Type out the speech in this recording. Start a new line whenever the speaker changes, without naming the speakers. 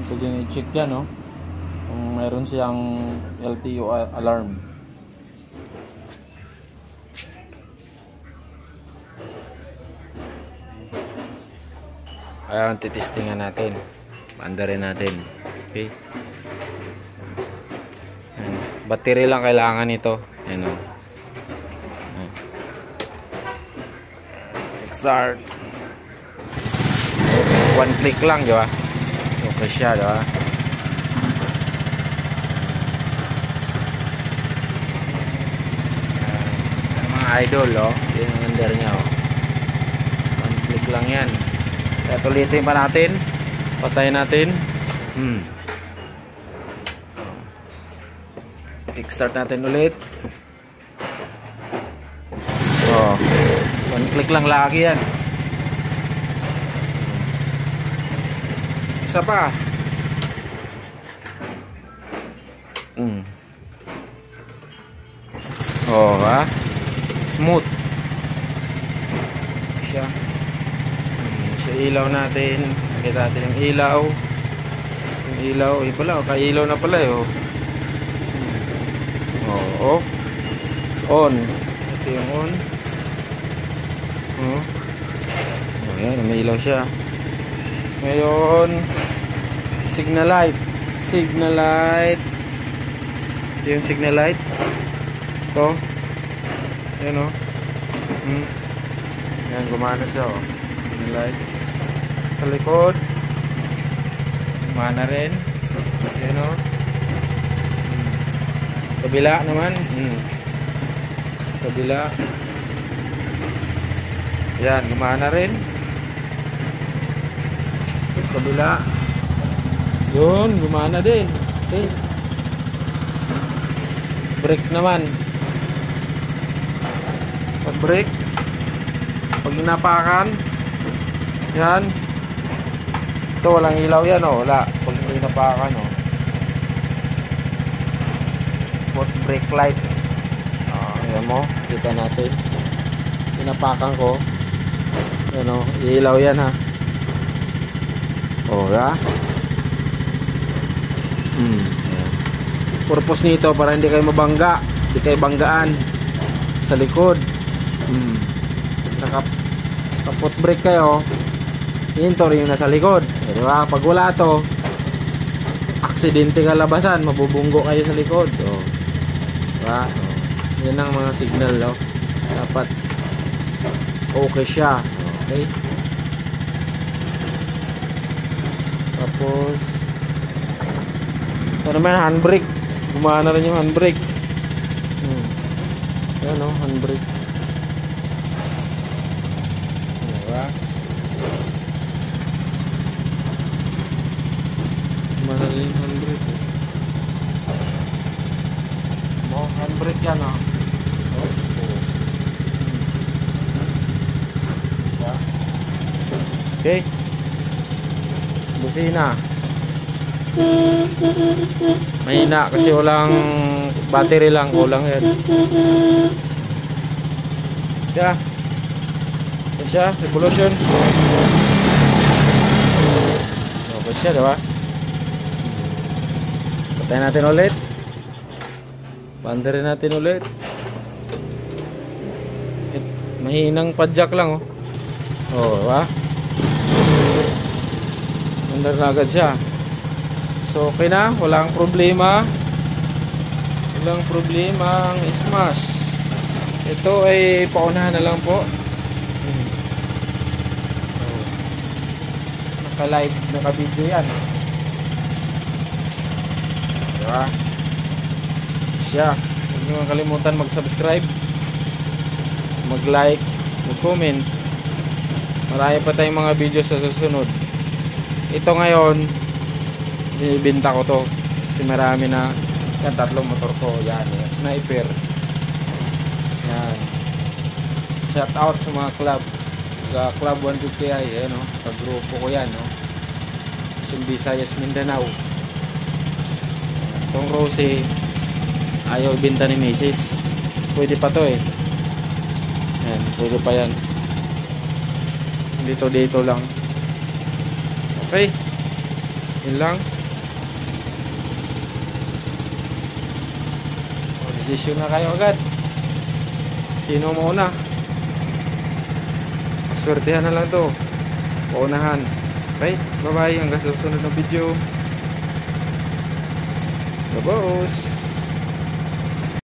Ito din i-check yan, no? Kung mayroon siyang LTO alarm. Ayan, titestingan natin. Paandarin natin. Okay. Ayan. Battery lang kailangan ito. Ayan, o. Start. One click lang, di ba? Okay siya, di ba? Mga idol, oh. Yan ang under niya, oh. One click lang yan. Kaya tulitin pa natin. Patayin natin. Kickstart natin ulit. Oh. One click lang lagi yan. Isa pa. Oh, ha? Smooth. Siya. Sa ilaw natin. Nakita natin yung ilaw. Yung ilaw. Eh pala, ka-ilaw na pala eh. Oh, off. On. Ito yung on. Oh. Ayan, may ilaw siya. Ngayon, signal light. Signal light. Ito yung signal light. Ito. Ayan, oh. Ayan, gumana siya, oh. Signal light. Sa likod. Gumana rin. Ayan, oh. Kabila naman. Kabila. Ayan, gumana rin. Kabila. Yun, gumana din. Okay. Brake naman. Pag brake, pag inapakan, yan. Ito, walang ilaw yan, oh. Wala. Pag inapakan, oh. Foot brake light. Ayan mo, kita natin. Inapakan ko. Ayan, oh. Ilaw yan, ha. Oh, ya. Purpose nito para hindi kayo mabangga, hindi kayo banggaan sa likod. Naka-foot brake kayo, hinto rin yung nasa likod. Diba? Pag wala to, aksidente kalabasan, mabubunggo kayo sa likod. Oh. Diba? Oh. Yan ang mga signal, no? Dapat okay siya. Okay? Tapos ito naman handbrake. Gumana rin yung handbrake. Yan, o, handbrake. Diba? Gumana rin yung handbrake. Handbrake yan, o. Okay. Busina. Mahina kasi walang battery lang, kulang yan. Siya. Siya, revolution. Okay siya, diba? Patayin natin ulit. Pandarin natin ulit. Mahinang padjak lang, oh. Oh, diba? Under na agad siya. So okay na, walang problema. Walang problema ang smash. Ito ay paunahan na lang po. Naka-live, naka-video yan. Diba? Siya. Huwag nyo kalimutan mag-subscribe, mag-like, mag-comment. Marami pa tayong mga video sa susunod. Ito ngayon, ibinta ko to kasi marami na yan, tatlong motor ko yan, sniper yan. Shout out sa mga club, sa Club 150i, ayan, no? Sa grupo ko yan, no? Visayas Mindanao. Itong Rosy ayaw ibinta ni Mrs. Pwede pa to eh. Yan, pwede pa yan. Dito lang. Okay, yun lang. Desisyon na kayo agad. Sino mauna? Swertihan na lang to. Paunahan. Okay, bye bye. Hanggang sa susunod na video. Babos.